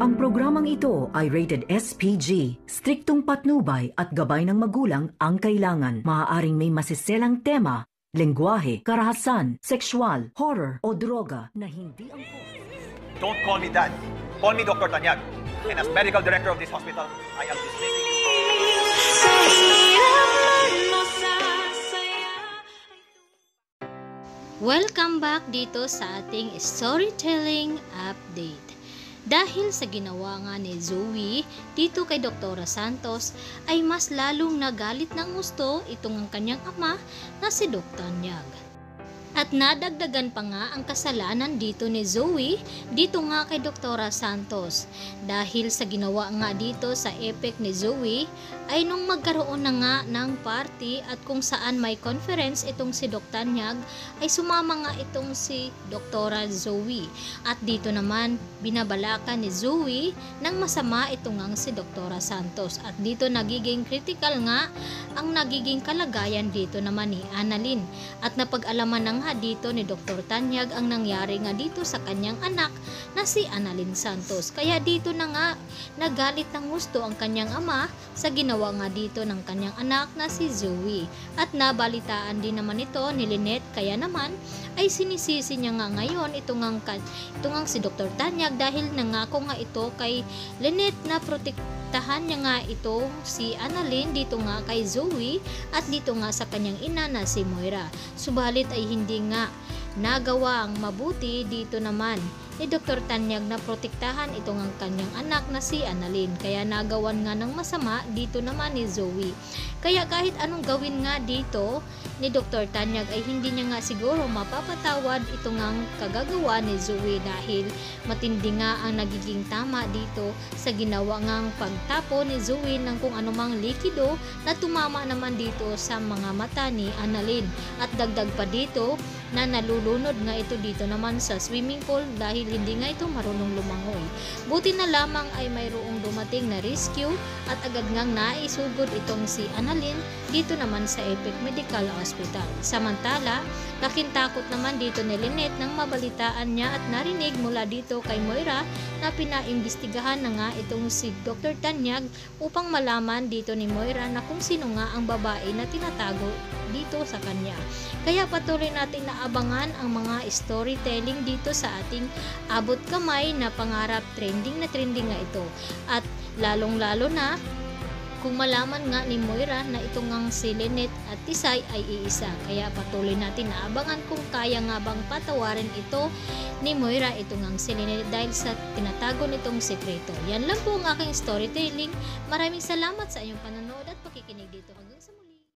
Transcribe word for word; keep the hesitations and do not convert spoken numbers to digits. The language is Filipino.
Ang programang ito ay rated S P G. Striktong patnubay at gabay ng magulang ang kailangan. Maaaring may masiselang tema, lengguwahe, karahasan, sexual, horror o droga na hindi angkop. Don't call me dad. Call me Doctor Tanyag. And as medical director of this hospital, I am dismissing you. Welcome back dito sa ating storytelling update. Dahil sa ginawa nga ni Zoey dito kay Doktora Santos ay mas lalong nagalit ng gusto itong ang kanyang ama na si Doktor Tanyag. At nadagdagan pa nga ang kasalanan dito ni Zoey dito nga kay Doktora Santos. Dahil sa ginawa nga dito sa epic ni Zoey ay nung magkaroon na nga ng party at kung saan may conference itong si Doktor Tanyag ay sumama nga itong si Doktora Zoey. At dito naman binabalakan ni Zoey ng masama itong ang si Doktora Santos. At dito nagiging critical nga ang nagiging kalagayan dito naman ni Annalyn. At napag-alaman ng dito ni Doktor Tanyag ang nangyari nga dito sa kanyang anak na si Annalyn Santos. Kaya dito na nga nagalit ng gusto ang kanyang ama sa ginawa nga dito ng kanyang anak na si Zoey. At nabalitaan din naman ito ni Lynette, kaya naman ay sinisisi niya nga ngayon itong ang, itong ang si Doktor Tanyag dahil nangako nga ito kay Lynette na protektahan niya nga ito si Annalyn dito nga kay Zoey at dito nga sa kanyang ina na si Moira. Subalit ay hindi nga nagawa ang mabuti dito naman ni Doktor Tanyag na protektahan itong ang kanyang anak na si Annalyn. Kaya nagawan nga ng masama dito naman ni Zoey. Kaya kahit anong gawin nga dito ni Doktor Tanyag ay hindi niya nga siguro mapapatawad itong ang kagagawa ni Zoey dahil matindi nga ang nagiging tama dito sa ginawa ngang pagtapo ni Zoey ng kung anumang likido na tumama naman dito sa mga mata ni Annalyn. At dagdag pa dito na nalulunod nga ito dito naman sa swimming pool dahil hindi nga ito marunong lumangoy. Buti na lamang ay mayroong dumating na rescue at agad ngang naisugod itong si Annalyn dito naman sa Epic Medical Hospital. Samantala, laking takot naman dito ni Lynette nang mabalitaan niya at narinig mula dito kay Moira na pinaimbestigahan na nga itong si Doktor Tanyag upang malaman dito ni Moira na kung sino nga ang babae na tinatago dito sa kanya. Kaya patuloy natin naabangan ang mga storytelling dito sa ating Abot Kamay na Pangarap. Trending na trending nga ito. At lalong lalo na kung malaman nga ni Moira na itong ang si Lynette at Tisay ay iisa. Kaya patuloy natin naabangan kung kaya nga bang patawarin ito ni Moira itong ang si Lynette dahil sa tinatago nitong sekreto. Yan lang po ang aking storytelling. Maraming salamat sa inyong panonood at pakikinig dito hanggang sa muli.